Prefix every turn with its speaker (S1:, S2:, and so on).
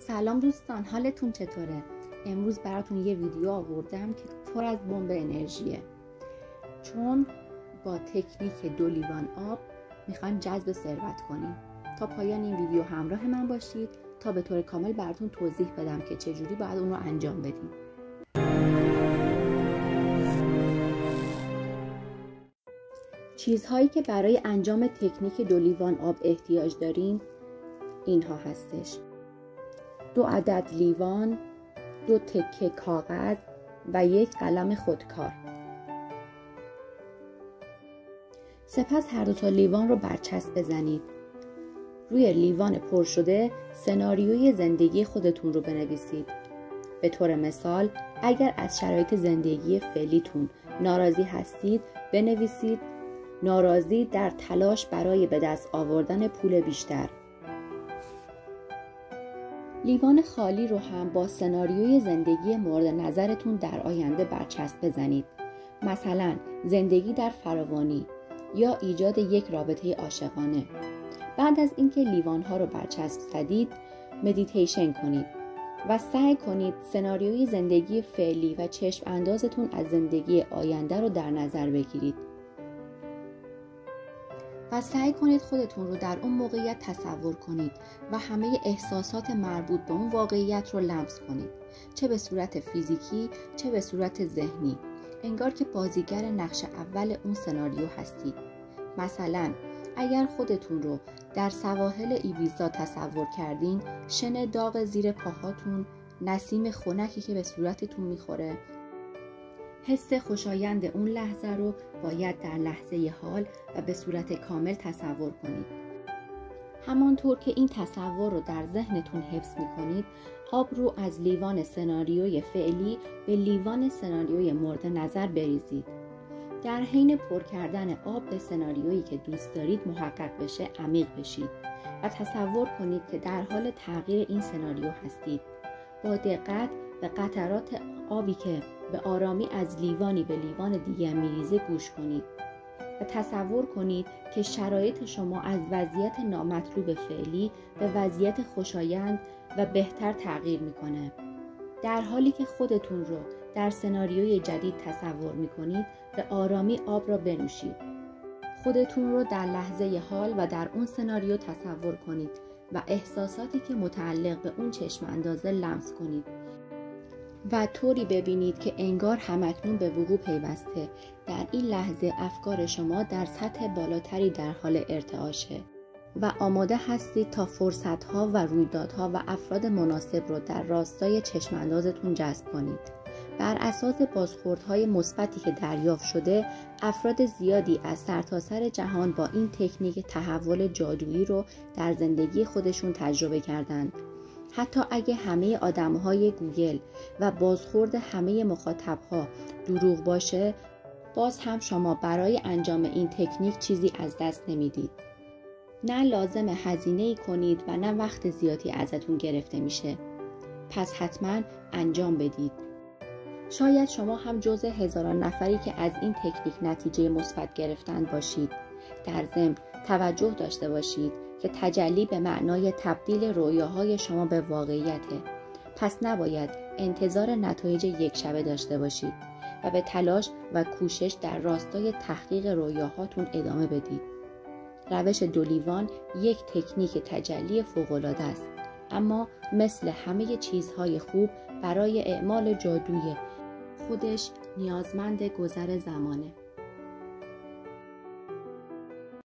S1: سلام دوستان، حالتون چطوره؟ امروز براتون یه ویدیو آوردم که پر از بمب انرژیه، چون با تکنیک 2 لیوان آب میخوایم جذب ثروت کنیم. تا پایان این ویدیو همراه من باشید تا به طور کامل براتون توضیح بدم که چجوری باید اون رو انجام بدیم. چیزهایی که برای انجام تکنیک 2 لیوان آب احتیاج دارین اینها هستش: 2 عدد لیوان، 2 تکه کاغذ و 1 قلم خودکار. سپس هر 2 تا لیوان رو برچسب بزنید. روی لیوان پر شده سناریوی زندگی خودتون رو بنویسید. به طور مثال اگر از شرایط زندگی فعلیتون ناراضی هستید بنویسید: ناراضی در تلاش برای به دست آوردن پول بیشتر. لیوان خالی رو هم با سناریوی زندگی مورد نظرتون در آینده برچسب بزنید. مثلا زندگی در فراوانی یا ایجاد یک رابطه عاشقانه. بعد از اینکه لیوان‌ها رو برچسب زدید، مدیتیشن کنید و سعی کنید سناریوی زندگی فعلی و چشم اندازتون از زندگی آینده رو در نظر بگیرید. و سعی کنید خودتون رو در اون موقعیت تصور کنید و همه احساسات مربوط به اون واقعیت رو لمس کنید، چه به صورت فیزیکی چه به صورت ذهنی، انگار که بازیگر نقش اول اون سناریو هستید. مثلا اگر خودتون رو در سواحل ایبیزا تصور کردین، شن داغ زیر پاهاتون، نسیم خنکی که به صورتتون میخوره، حس خوشایند اون لحظه رو باید در لحظه حال و به صورت کامل تصور کنید. همانطور که این تصور رو در ذهنتون حفظ می‌کنید، آب رو از لیوان سناریوی فعلی به لیوان سناریوی مورد نظر بریزید. در حین پر کردن آب به سناریویی که دوست دارید محقق بشه عمیق بشید و تصور کنید که در حال تغییر این سناریو هستید. با دقت به قطرات آبی که به آرامی از لیوانی به لیوان دیگر میریزه گوش کنید و تصور کنید که شرایط شما از وضعیت نامطلوب فعلی به وضعیت خوشایند و بهتر تغییر میکنه. در حالی که خودتون رو در سناریوی جدید تصور میکنید، به آرامی آب را بنوشید. خودتون رو در لحظه حال و در اون سناریو تصور کنید و احساساتی که متعلق به اون چشم اندازه لمس کنید و طوری ببینید که انگار همکنون به وقوع پیوسته. در این لحظه افکار شما در سطح بالاتری در حال ارتعاشه و آماده هستید تا فرصت‌ها و رویدادها و افراد مناسب رو در راستای چشم اندازتون جذب کنید. بر اساس بازخوردهای مثبتی که دریافت شده، افراد زیادی از سرتاسر جهان با این تکنیک تحول جادویی رو در زندگی خودشون تجربه کردند. حتی اگه همه آدم‌های گوگل و بازخورد همه مخاطب‌ها دروغ باشه، باز هم شما برای انجام این تکنیک چیزی از دست نمیدید. نه لازم هزینه‌ای کنید و نه وقت زیادی ازتون گرفته میشه. پس حتما انجام بدید. شاید شما هم جزء هزاران نفری که از این تکنیک نتیجه مثبت گرفتن باشید. در ضمن توجه داشته باشید که تجلی به معنای تبدیل رویاهای شما به واقعیته. پس نباید انتظار نتایج یک شبه داشته باشید و به تلاش و کوشش در راستای تحقیق رویاهاتون ادامه بدید. روش 2 لیوان یک تکنیک تجلی فوق‌العاده است، اما مثل همه چیزهای خوب برای اعمال جادوی خودش نیازمند گذر زمانه.